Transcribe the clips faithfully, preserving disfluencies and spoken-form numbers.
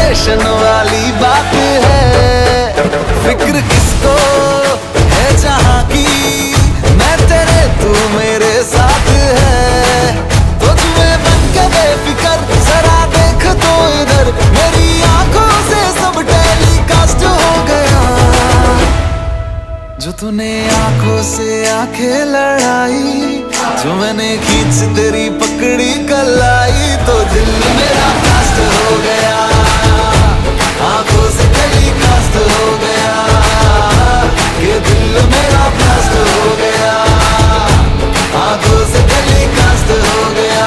Decoration वाली बात है। फिक्र किसको है जहां की, मैं तेरे तू मेरे साथ है। तो तुम्हें बन के बेफिकर जरा देख तो इधर, मेरी आंखों से सब टेलीकास्ट हो गया। जो तूने आंखों से आंखें लड़ाई, जो मैंने खींच तेरी पकड़ी कलाई, तो दिल मेरा ब्लास्ट हो गया, आंखों से टेलीकास्ट हो गया, ये दिल मेरा ब्लास्ट हो गया, आंखों से टेलीकास्ट हो गया।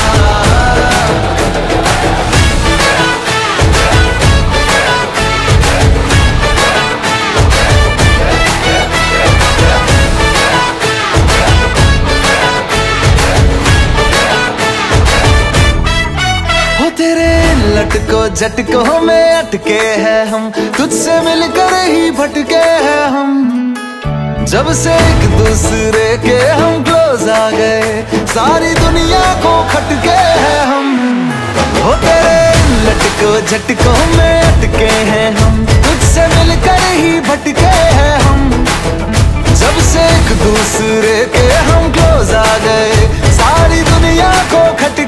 तेरे लटको झटकों में अटके हैं हम, तुझसे मिलकर ही भटके हैं हम। जब से एक दूसरे के हम क्लोज आ गए, सारी दुनिया को खटके हैं हम। हो तेरे लटको झटकों में अटके हैं हम, तुझसे मिलकर ही भटके हैं हम। जब से एक दूसरे के हम क्लोज आ गए, सारी दुनिया को खटके